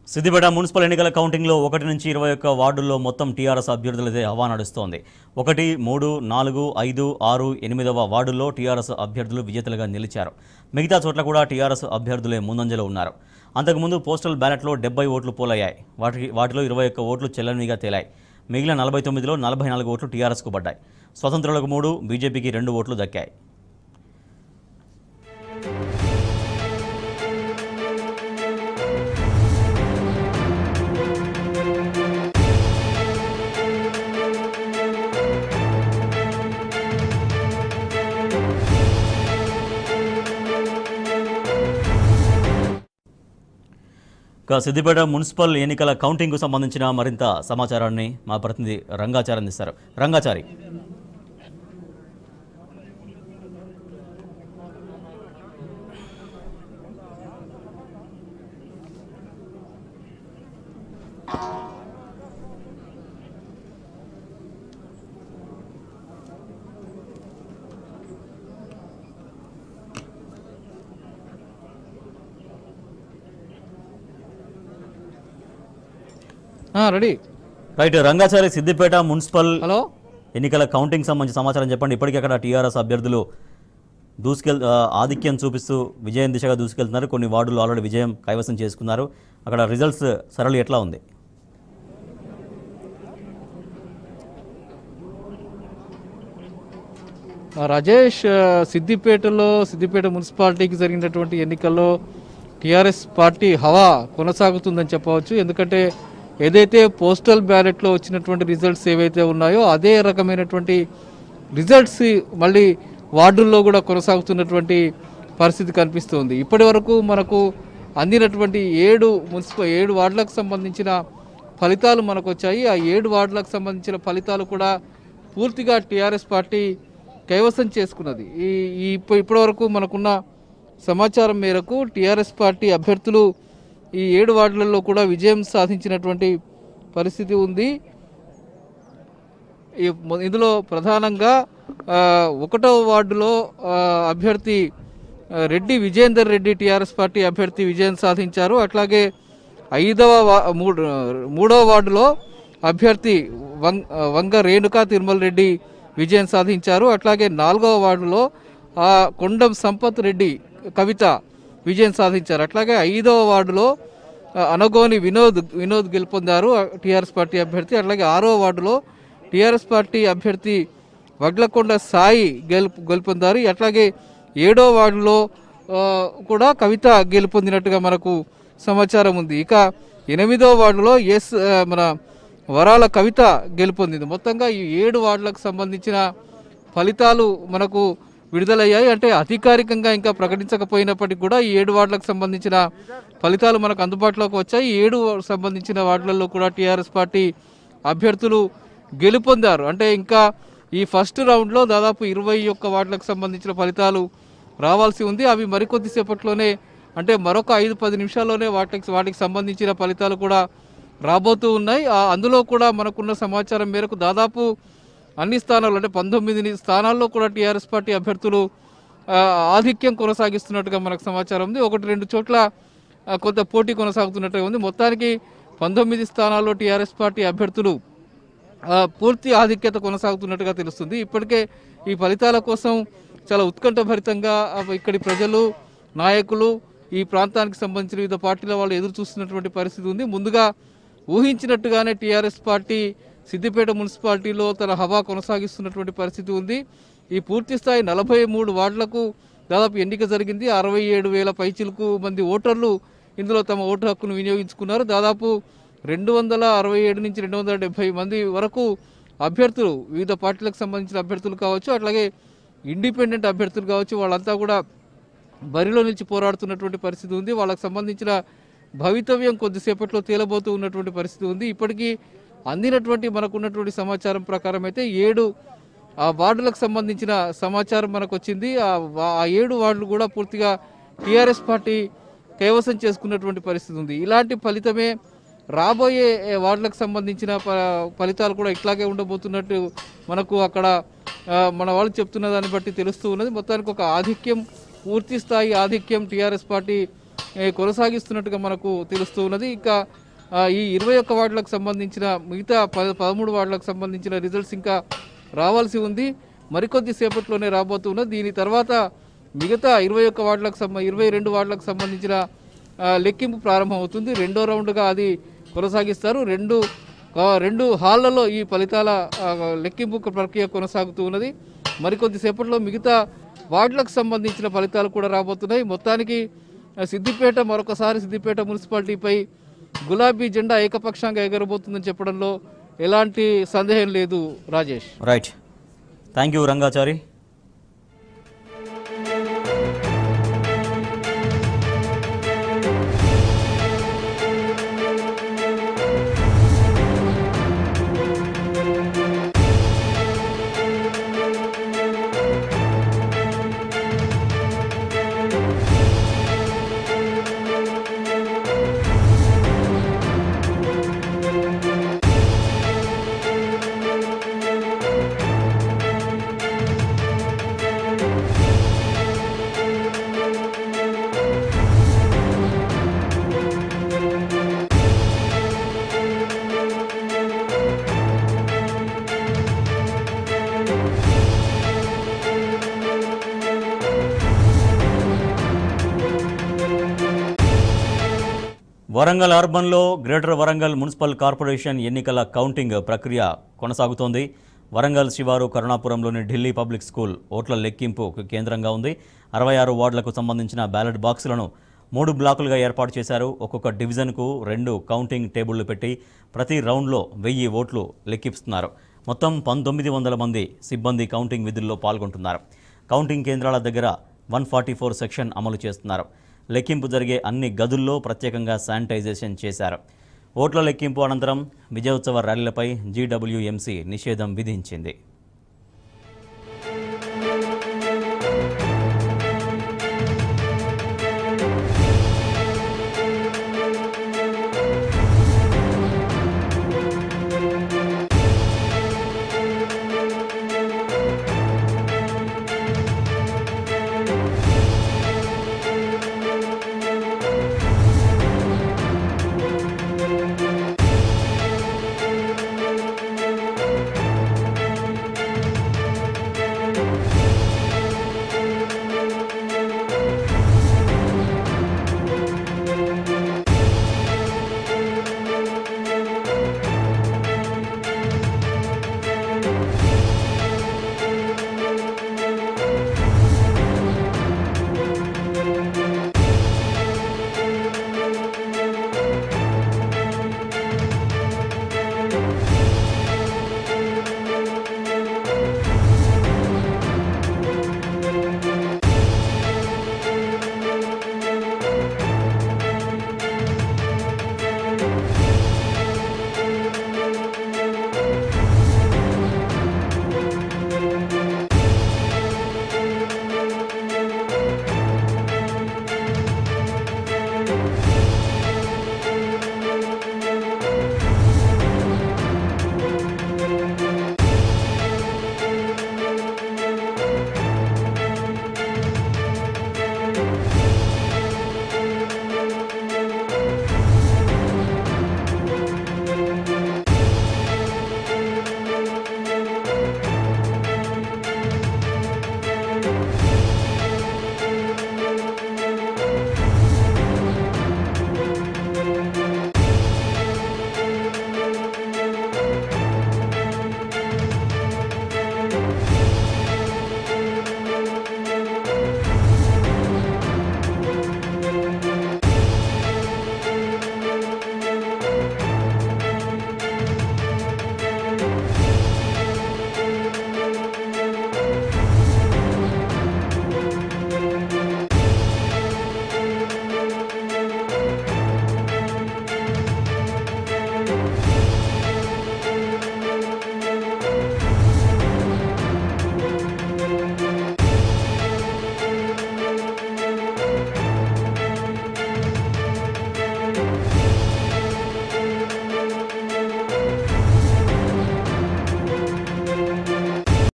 Siddipet municipal ఎన్నికల కౌంటింగ్లో 1 నుంచి 21 వార్డుల్లో మొత్తం టీఆర్ఎస్ అభ్యర్థులదే హవా నడుస్తోంది. 1, 3, 4, 5, 6, 8వ వార్డుల్లో టీఆర్ఎస్ అభ్యర్థులు విజేతలుగా నిలిచారు. మిగతా చోట్ల కూడా టీఆర్ఎస్ అభ్యర్థులే ముందంజలో ఉన్నారు. అంతకుముందు పోస్టల్ బ్యాలెట్లో 70 ఓట్లు పోలయ్యాయి. వాటిలో 21 ఓట్లు చెల్లనివిగా తేలాయి. మిగిలిన 49లో 44 ఓట్లు టీఆర్ఎస్కు పడ్డాయి. స్వతంత్రులకు 3, బీజేపీకి 2 ఓట్లు దక్కాయి. సిద్దిపేట మున్సిపల్ ఎన్నికల కౌంటింగ్కు సంబంధించిన మరింత సమాచారాన్ని మా ప్రతినిధి రంగాచారి అందిస్తారు. Rangachari, ready right. Rangachari, Siddipet municipal ఎన్నికల కౌంటింగ్ సంబంధించి సమాచారం చెప్పండి. ఇప్పటికీ అక్కడ టీఆర్ఎస్ అభ్యర్థులు ఆధిక్యం చూపిస్తూ విజయం దిశగా దూసుకెళ్తున్నారు. కొన్ని వార్డులు ఆల్రెడీ విజయం కైవసం చేసుకున్నారు. అక్కడ రిజల్ట్స్ సరళి ఎట్లా ఉంది? రాజేష్, సిద్దిపేట మున్సిపాలిటీకి జరిగినటువంటి ఎన్నికల్లో టీఆర్ఎస్ పార్టీ హవా కొనసాగుతుందని చెప్పవచ్చు. ఎందుకంటే ఏదైతే పోస్టల్ బ్యాలెట్లో వచ్చినటువంటి రిజల్ట్స్ ఏవైతే ఉన్నాయో అదే రకమైనటువంటి రిజల్ట్స్ మళ్ళీ వార్డుల్లో కూడా కొనసాగుతున్నటువంటి పరిస్థితి కనిపిస్తుంది. ఇప్పటి వరకు మనకు అందినటువంటి 7 వార్డులకు సంబంధించిన ఫలితాలు మనకు వచ్చాయి. ఆ 7 వార్డులకు సంబంధించిన ఫలితాలు కూడా పూర్తిగా టీఆర్ఎస్ పార్టీ కైవసం చేసుకున్నది. ఇప్పటి వరకు మనకున్న సమాచారం మేరకు టీఆర్ఎస్ పార్టీ అభ్యర్థులు ఈ 7 వార్డులలో కూడా విజయం సాధించినటువంటి పరిస్థితి ఉంది. ఇందులో ప్రధానంగా 1వ వార్డులో అభ్యర్థి రెడ్డి విజేందర్ రెడ్డి టీఆర్ఎస్ పార్టీ అభ్యర్థి విజయం సాధించారు. అట్లాగే 3వ వార్డులో అభ్యర్థి వంగ రేణుకా తిరుమల రెడ్డి విజయం సాధించారు. అట్లాగే 4వ వార్డులో కొండం సంపత్ రెడ్డి కవిత విజయం సాధించారు. అట్లాగే 5వ వార్డులో అనగోని వినోద్ గెలుపొందారు టీఆర్ఎస్ పార్టీ అభ్యర్థి. అట్లాగే 6వ వార్డులో టీఆర్ఎస్ పార్టీ అభ్యర్థి వడ్లకొండ సాయి గెలుపొందారు. అట్లాగే 7వ వార్డులో కూడా కవిత గెలుపొందినట్టుగా మనకు సమాచారం ఉంది. ఇక 8వ వార్డులో మన వరాల కవిత గెలుపొందింది. మొత్తంగా ఈ 7 వార్డులకు సంబంధించిన ఫలితాలు మనకు విడుదలయ్యాయి. అంటే అధికారికంగా ఇంకా ప్రకటించకపోయినప్పటికీ కూడా ఈ 7 వార్డులకు సంబంధించిన ఫలితాలు మనకు అందుబాటులోకి వచ్చాయి. 7 సంబంధించిన వార్డులలో కూడా టీఆర్ఎస్ పార్టీ అభ్యర్థులు గెలుపొందారు. అంటే ఇంకా ఈ ఫస్ట్ రౌండ్లో దాదాపు 21 వార్డులకు సంబంధించిన ఫలితాలు రావాల్సి ఉంది. అవి మరికొద్దిసేపట్లోనే, అంటే మరొక 5-10 నిమిషాల్లోనే వాటికి సంబంధించిన ఫలితాలు కూడా రాబోతూ ఉన్నాయి. అందులో కూడా మనకున్న సమాచారం మేరకు దాదాపు అన్ని స్థానాలు, అంటే 19 స్థానాల్లో కూడా టీఆర్ఎస్ పార్టీ అభ్యర్థులు ఆధిక్యం కొనసాగిస్తున్నట్టుగా మనకు సమాచారం ఉంది. 1-2 చోట్ల కొంత పోటీ కొనసాగుతున్నట్టుగా ఉంది. మొత్తానికి 19 స్థానాల్లో టీఆర్ఎస్ పార్టీ అభ్యర్థులు పూర్తి ఆధిక్యత కొనసాగుతున్నట్టుగా తెలుస్తుంది. ఇప్పటికే ఈ ఫలితాల కోసం చాలా ఉత్కంఠభరితంగా ఇక్కడి ప్రజలు, నాయకులు, ఈ ప్రాంతానికి సంబంధించిన వివిధ పార్టీల వాళ్ళు ఎదురు చూస్తున్నటువంటి పరిస్థితి ఉంది. ముందుగా ఊహించినట్టుగానే టీఆర్ఎస్ పార్టీ సిద్దిపేట మున్సిపాలిటీలో తన హవా కొనసాగిస్తున్నటువంటి పరిస్థితి ఉంది. ఈ పూర్తి స్థాయి 43 వార్డులకు దాదాపు ఎన్నిక జరిగింది. 67,000 పైచిలకు మంది ఓటర్లు ఇందులో తమ ఓటు హక్కును వినియోగించుకున్నారు. దాదాపు 267 నుంచి 270 మంది వరకు అభ్యర్థులు, వివిధ పార్టీలకు సంబంధించిన అభ్యర్థులు కావచ్చు, అట్లాగే ఇండిపెండెంట్ అభ్యర్థులు కావచ్చు, వాళ్ళంతా కూడా బరిలో నిలిచి పోరాడుతున్నటువంటి పరిస్థితి ఉంది. వాళ్ళకు సంబంధించిన భవితవ్యం కొద్దిసేపట్లో తేలబోతూ ఉన్నటువంటి పరిస్థితి ఉంది. ఇప్పటికీ అందినటువంటి మనకున్నటువంటి సమాచారం ప్రకారం అయితే 7 వార్డులకు సంబంధించిన సమాచారం మనకు వచ్చింది. ఆ 7 వార్డులు కూడా పూర్తిగా టీఆర్ఎస్ పార్టీ కైవసం చేసుకున్నటువంటి పరిస్థితి ఉంది. ఇలాంటి ఫలితమే రాబోయే వార్డులకు సంబంధించిన ఫలితాలు కూడా ఇట్లాగే ఉండబోతున్నట్టు మనకు అక్కడ మన వాళ్ళు చెప్తున్న దాన్ని బట్టి తెలుస్తూ ఉన్నది. మొత్తానికి ఒక ఆధిక్యం, పూర్తి స్థాయి ఆధిక్యం టీఆర్ఎస్ పార్టీ కొనసాగిస్తున్నట్టుగా మనకు తెలుస్తూ ఉన్నది. ఇంకా ఈ 21 వార్డులకు సంబంధించిన మిగతా 13 వార్డులకు సంబంధించిన రిజల్ట్స్ ఇంకా రావాల్సి ఉంది. మరికొద్ది సేపట్లోనే రాబోతున్నది. దీని తర్వాత మిగతా 22 వార్డులకు సంబంధించిన లెక్కింపు ప్రారంభమవుతుంది. రెండో రౌండ్గా అది కొనసాగిస్తారు. రెండు హాళ్లలో ఈ ఫలితాల లెక్కింపు ప్రక్రియ కొనసాగుతూ ఉన్నది. మరికొద్ది సేపట్లో మిగతా వార్డులకు సంబంధించిన ఫలితాలు కూడా రాబోతున్నాయి. మొత్తానికి సిద్దిపేట మున్సిపాలిటీపై గులాబీ జెండా ఏకపక్షంగా ఎగరబోతుందని చెప్పడంలో ఎలాంటి సందేహం లేదు. Rajesh. Right, thank you Rangachari. Warangal అర్బన్లో గ్రేటర్ వరంగల్ మున్సిపల్ కార్పొరేషన్ ఎన్నికల కౌంటింగ్ ప్రక్రియ కొనసాగుతోంది. వరంగల్ శివారు కరుణాపురంలోని ఢిల్లీ పబ్లిక్ స్కూల్ ఓట్ల లెక్కింపు కేంద్రంగా ఉంది. 66 వార్డులకు సంబంధించిన బ్యాలెట్ బాక్సులను 3 బ్లాకులుగా ఏర్పాటు చేశారు. ఒక్కొక్క డివిజన్కు 2 కౌంటింగ్ టేబుళ్లు పెట్టి ప్రతి రౌండ్లో 1000 ఓట్లు లెక్కిస్తున్నారు. మొత్తం 1900 మంది సిబ్బంది కౌంటింగ్ విధుల్లో పాల్గొంటున్నారు. కౌంటింగ్ కేంద్రాల దగ్గర 144 సెక్షన్ అమలు చేస్తున్నారు. లెక్కింపు జరిగే అన్ని గదుల్లో ప్రత్యేకంగా శానిటైజేషన్ చేశారు. ఓట్ల లెక్కింపు అనంతరం విజయోత్సవ ర్యాలీలపై జీడబ్ల్యూఎంసీ నిషేధం విధించింది.